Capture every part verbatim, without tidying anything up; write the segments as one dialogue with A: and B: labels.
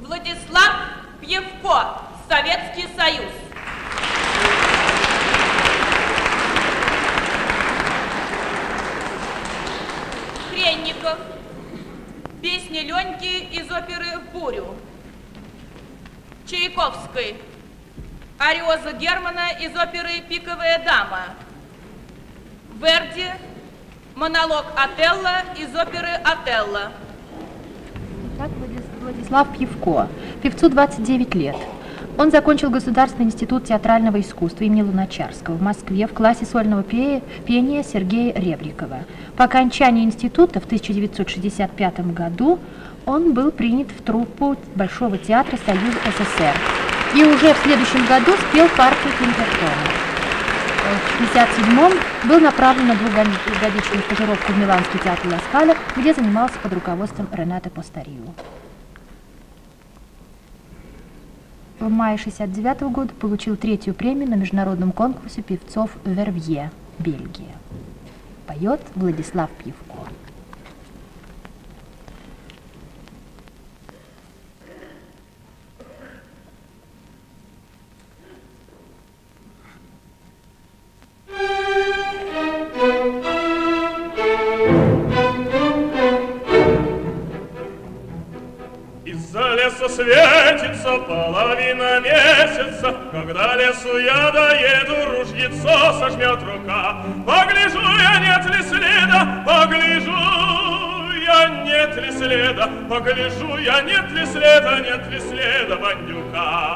A: Владислав Пьевко, Советский Союз. Хренников, песни Леньки из оперы «Бурю». Чайковский, ариоза Германа из оперы «Пиковая дама». Верди, монолог Отелло из оперы «Отелло».
B: Итак, Владислав Пьевко. Певцу двадцать девять лет. Он закончил Государственный институт театрального искусства имени Луначарского в Москве в классе сольного пения Сергея Ребрикова. По окончании института в тысяча девятьсот шестьдесят пятом году он был принят в труппу Большого театра Союза СССР и уже в следующем году спел партию Пинкертона. В шестьдесят седьмом был направлен на двухгодичную стажировку в Миланский театр Ла Скала, где занимался под руководством Ренато Постарио. В мае шестьдесят девятого года получил третью премию на международном конкурсе певцов Вербье, Бельгия. Поет Владислав Пьевко.
C: Из-за леса светится половина месяца, когда лесу я доеду, ружьецо сожмет рука. Погляжу я, нет ли следа, погляжу я, нет ли следа, погляжу я, нет ли следа, нет ли следа бандюка.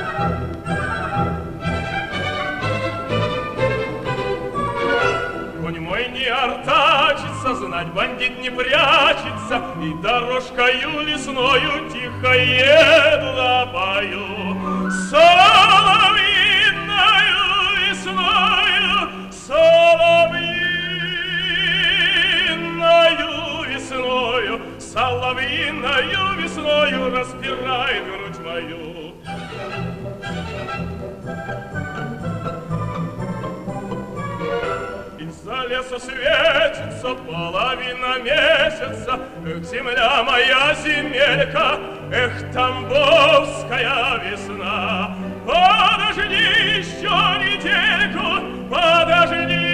C: Конь мой не артачится, знать бандит не прячется, и дорожкою лесною тихо еду да пою. Соловьиною весною, соловьиною весною, соловьиною весною распирает грудь мою. Из-за леса светится половина месяца, эх, земля моя, земелька, эх, тамбовская весна. Подожди еще недельку, подожди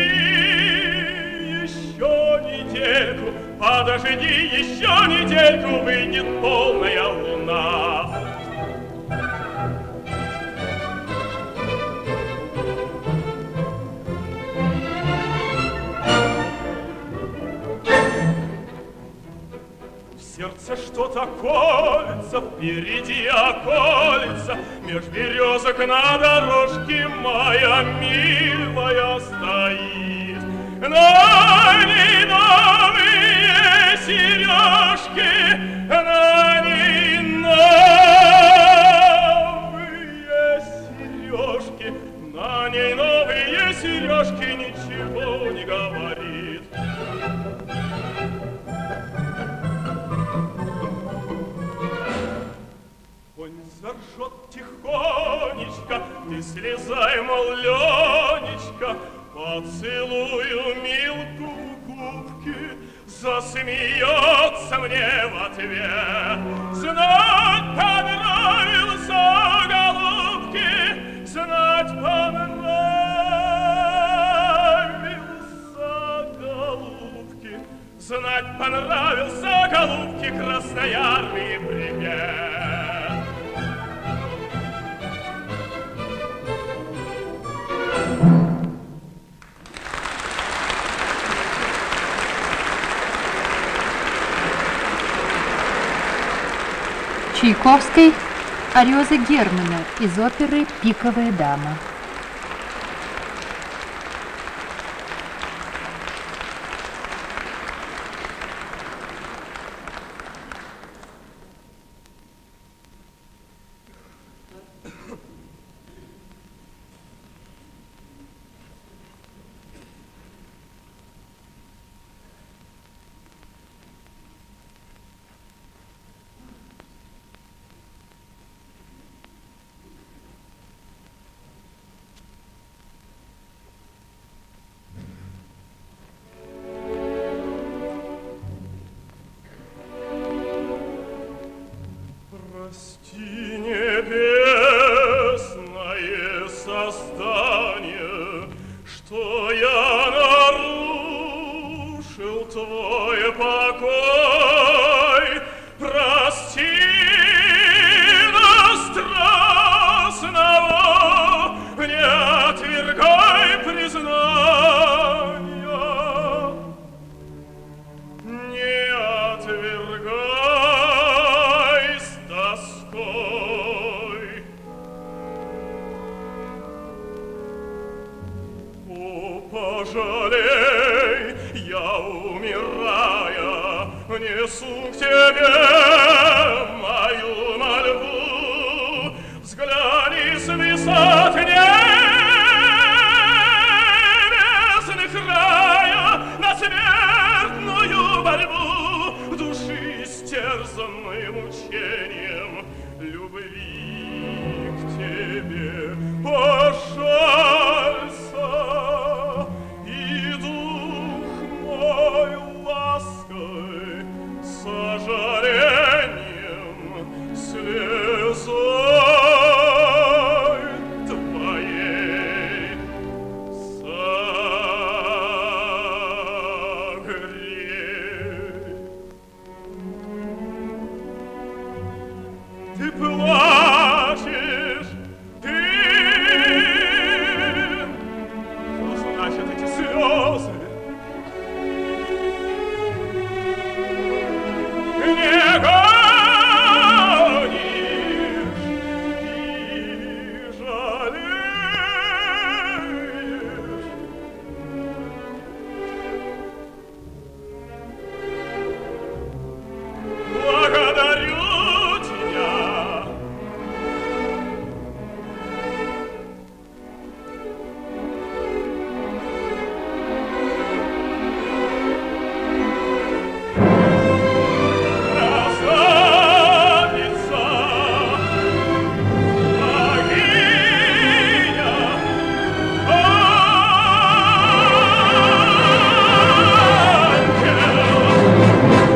C: еще недельку, подожди еще недельку, выйдет полная луна. Сердце что-то колется, впереди околется, меж березок на дорожке моя милая стоит. На ней новые сережки, на ней новые сережки, на ней новые сережки, ничего не говорит. Заржет тихонечко, ты слезай, мол, Ленечка, поцелую Милку в губки, засмеется мне в ответ. Знать понравился, голубки, знать понравился, голубки, знать понравился, голубки, красноярный привет.
B: Чайковский, ариоза Германа из оперы «Пиковая дама».
C: Прости, небесное создание, что я нарушил твой покой. Прости, но страстного не отвергай признания, не отвергай с тоской. О, пожалей, я, умирая, несу к тебе мою мольбу. Взгляни с высот небесных рая на смертную борьбу души, стерзанной мучением любви к тебе. Пожалься, и дух мой лаской, сожалением, слезой твоей согрей. Ты плачешь, ты... Что значат эти слезы? Не гонишь и жалеешь. Благодарю тебя. Красавица, богиня, ангел.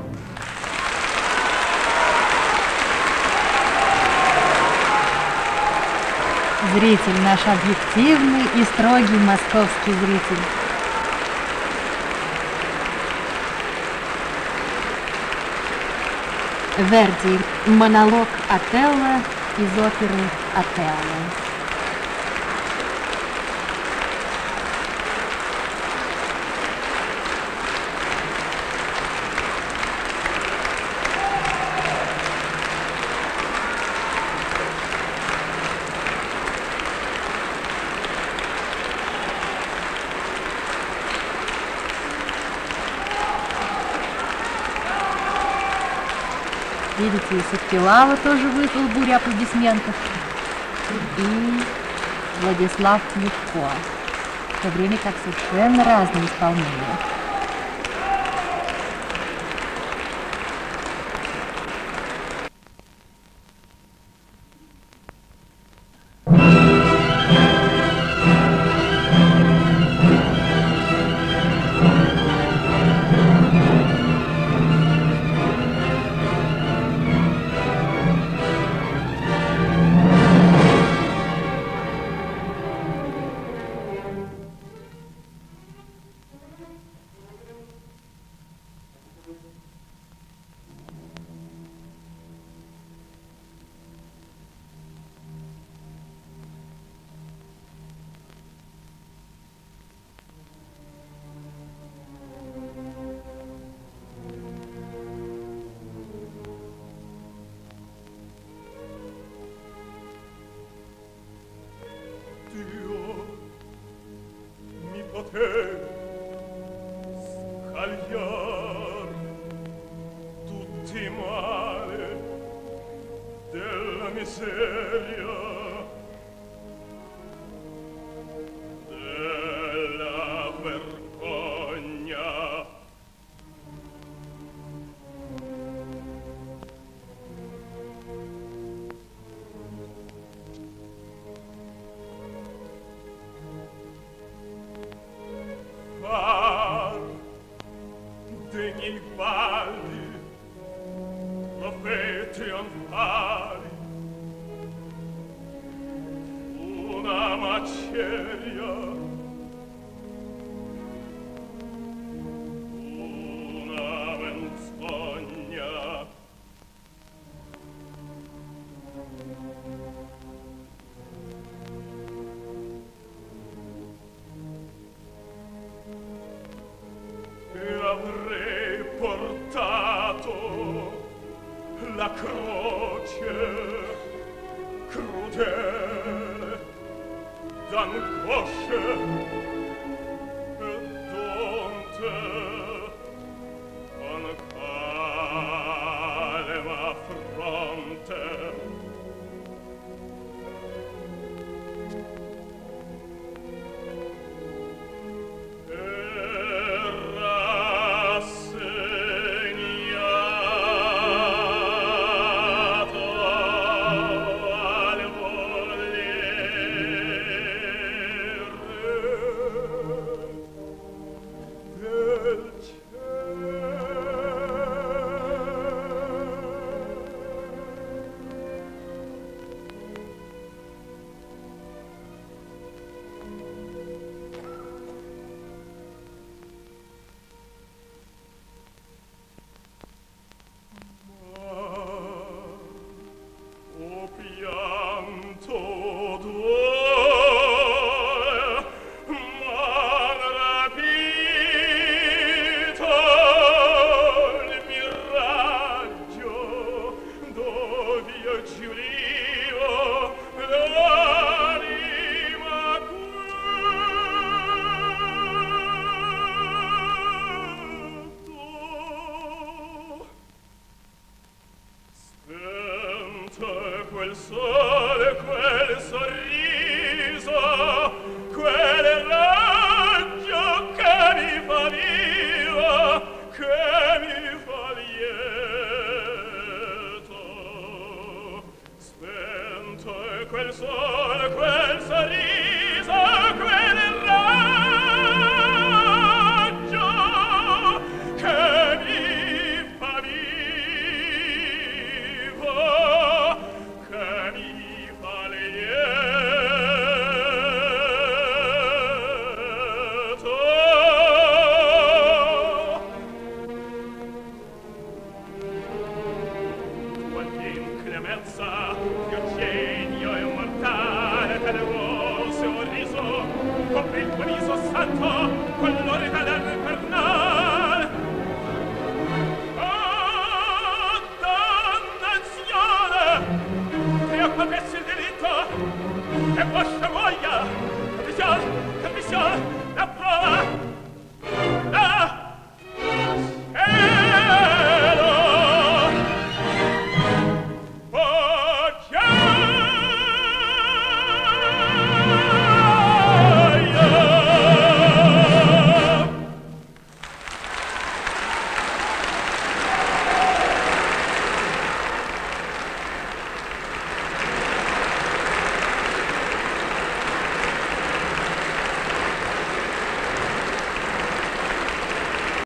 B: Зритель, наш объективный и строгий московский зритель. Верди. Монолог Отелло из оперы «Отелло». Видите, и Соколова тоже вызвал бурю аплодисментов. И Владислав Пивко. В то время как совершенно разные исполнения.
C: Scagliare tutti i mali della miseria, della vergogna. Far degli balli, lo fe trionfare ali, una maceria, una menzogna. E avrei portato la croce crudele d'angosce e d'onte con calma fronte. Quel sole, quel sorriso, quel raggio che mi fa viva, che mi fa lieto. Spento è quel sole